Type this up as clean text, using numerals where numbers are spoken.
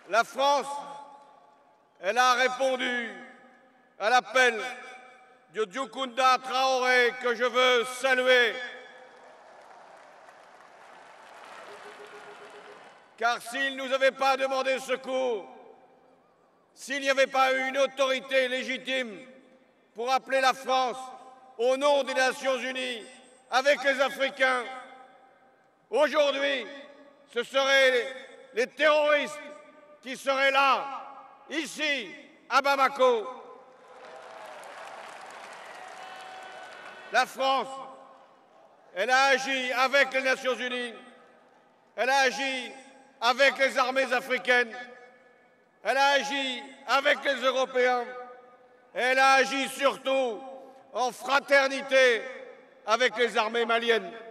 La France, elle a répondu à l'appel de Dioukunda Traoré que je veux saluer. Car s'il ne nous avait pas demandé secours, s'il n'y avait pas eu une autorité légitime pour appeler la France au nom des Nations Unies avec les Africains, aujourd'hui, ce seraient les terroristes qui seraient là, ici, à Bamako. La France, elle a agi avec les Nations Unies, elle a agi avec les armées africaines, elle a agi avec les Européens, elle a agi surtout en fraternité avec les armées maliennes.